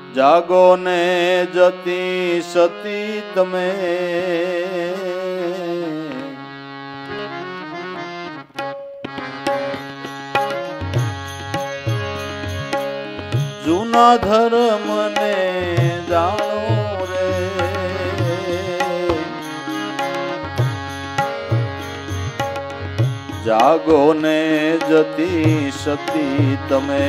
જાગો ને જતી સતી તમે જૂના ધર્મ ને જાણો રે જાગો ને જતી સતી તમે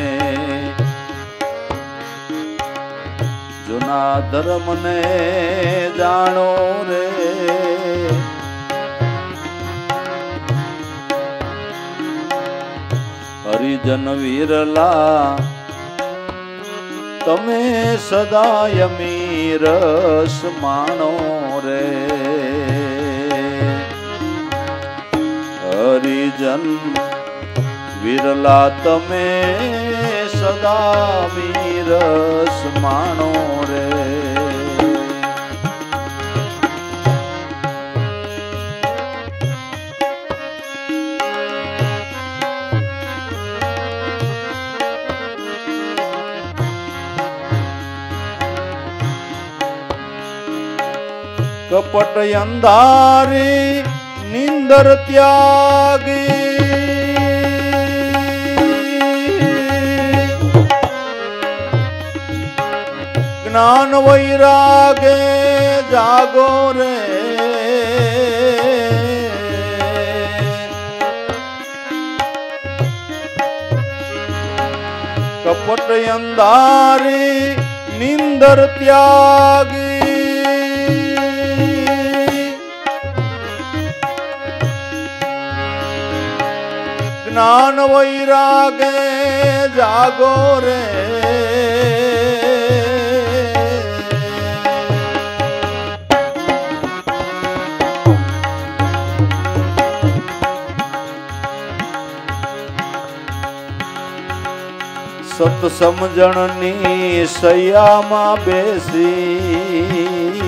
જૂના ધર્મ ને જાણો રે હરિજન વિરલા તમે સદાય મીરસ માણો રે હરિજન વિરલા તમે સદા મીરસ માણો રે કપટ અંધારી નિંદર ત્યાગી જ્ઞાન વૈરાગે જાગો રે કપટ અંધારી નિંદર ત્યાગી જ્ઞાન વૈરાગે જાગો રે સત સમજણની સૈયામાં બેસી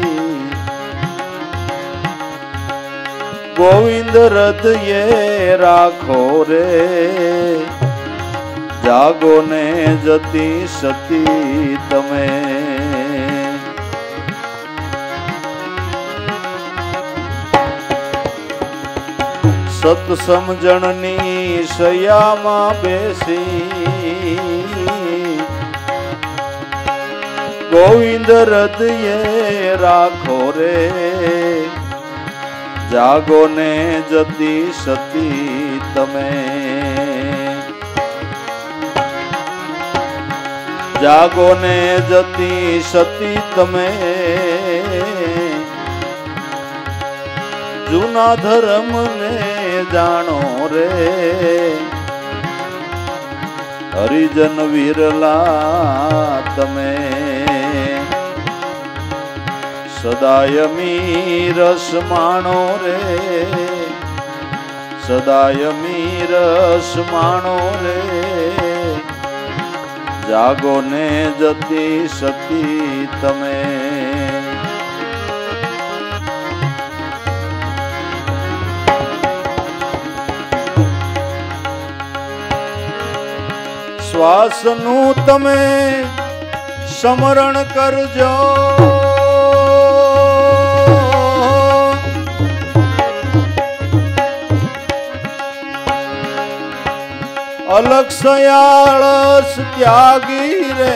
ગોવિંદ હૃદયે રાખો રે જાગો ને જતી સતી તમે સત સમજણની સૈયામાં બેસી ગોવિંદ હૃદયે રાખો રે જાગો ને જતી સતી તમે જાગો ને જતી સતી તમે જૂના ધર્મ ને જાણો રે હરિજન વિરલા તમે સદાય મીરસ માણો રે સદાય મીરસ માણો રે જાગો ને જતી સતી તમે શ્વાસનું તમે સ્મરણ કરજો અલગ સયાળસ ત્યાગી રે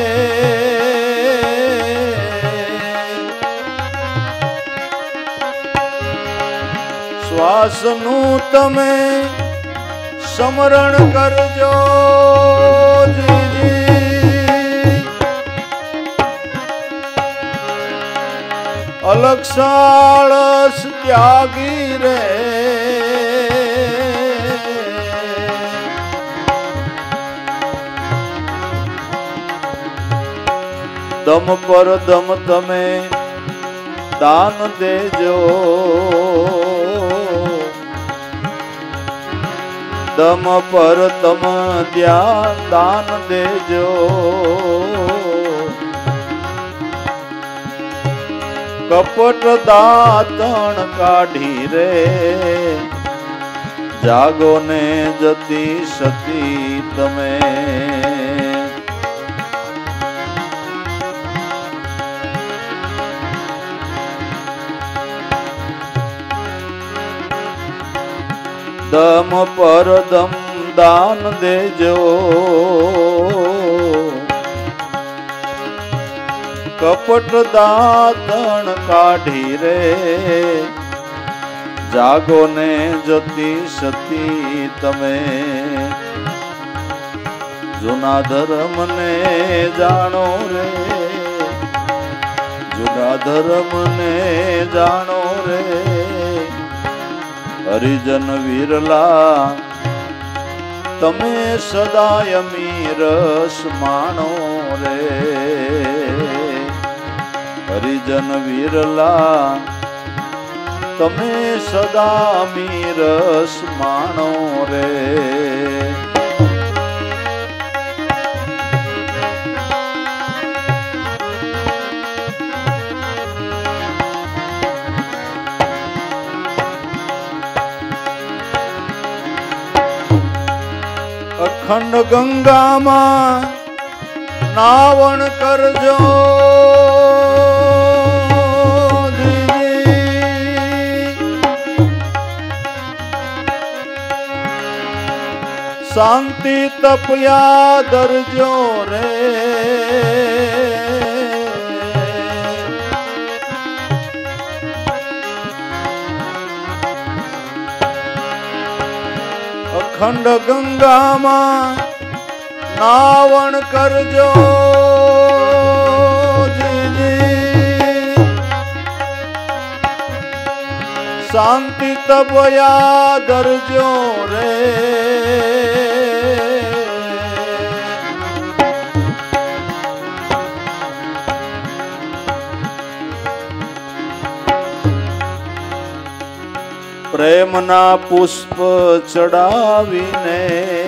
શ્વાસનું તમે સ્મરણ કરજો અલગ સાળસ ત્યાગી રે દમ પર દમ તમે દાન દેજો દમ પર તમ ધ્યાન દાન દેજો કપટ દાતણ કાઢી રે જાગો ને જતી સતી તમે દમ પર દમ દાન દેજો, કપટ દાતણ કાઢી રે, જાગો ને જતી સતી તમે, જૂના ધર્મ ને જાણો રે, જૂના ધર્મ ને જાણો રે, હરિજન વિરલા તમે સદાય મીરસ માણો રે, હરિજન વિરલા તમે સદા મીરસ માણો રે. અખંડ ગંગામાં નાવણ કરજો, શાંતિ તપયા દરજો રે, અખંડ ગંગામાં નાવણ કરજો, શાંતિ તપયા દરજો રે, પ્રેમના પુષ્પ ચડાવીને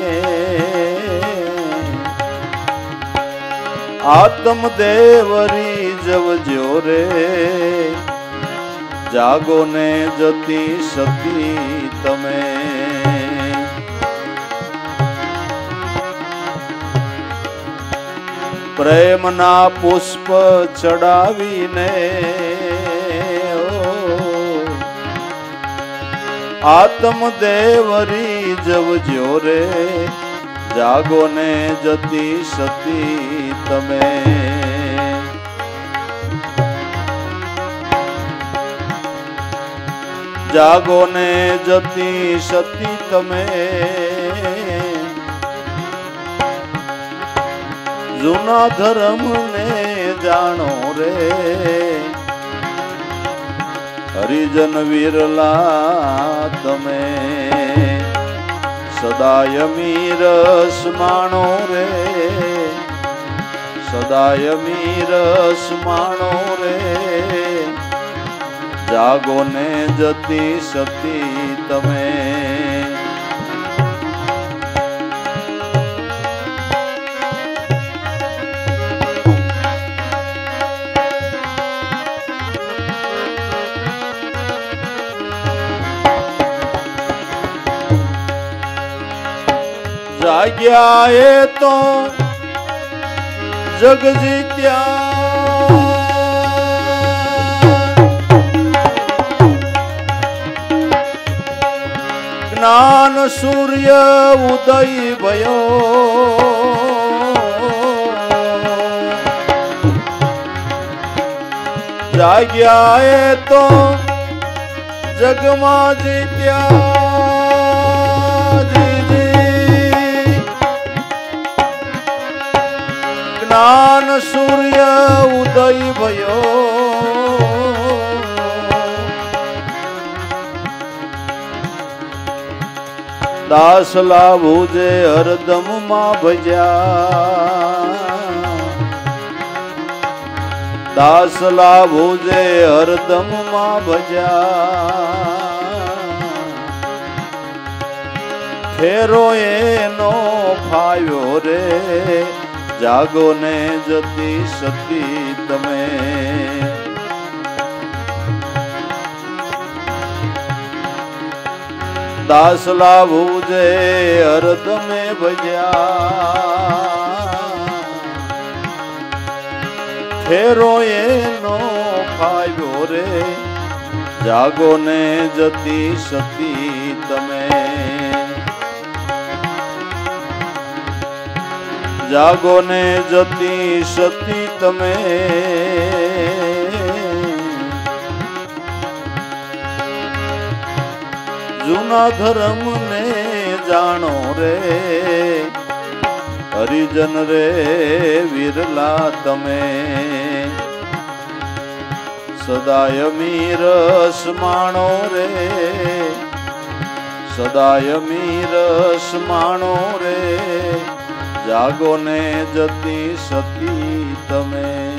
આત્મદેવરી જવજો રે, જાગો ને જતી સતી તમે, પ્રેમના પુષ્પ ચડાવીને આત્મદેવરી જવજો રે, જાગો ને જતી સતી તમે, જાગો ને જતી સતી તમે, જૂના ધર્મ ને જાણો રે, હરિજન વિરલા તમે સદાય મીરસ માણો રે, સદાય મીરસ માણો રે, જાગો ને જતી સતી તમે, જાગ્યા એ તો જગ જીત્યા, જ્ઞાન સૂર્ય ઉદય ભયો, જાગ્યા એ તો જગમાં જીત્યા, જ્ઞાન સૂર્ય ઉદય ભયો, દાસ લાભું જે હરદમ માં ભજ્યા, દાસ લાભું જે હરદમ માં ભજ્યા, ફેરો એનો ફાવ્યો રે, જાગો ને જતી સતી તમે, દાસ લાભું જે હરદમે ભજ્યા, ફેરો એનો ફાવ્યો રે, જાગો ને જતી સતી તમે. જાગો ને જતી સતી તમે જૂના ધર્મ ને જાણો રે હરિજન રે વિરલા તમે સદાય મીરસ માણો રે સદાય મીરસ માણો રે જાગો ને જતી સતી તમે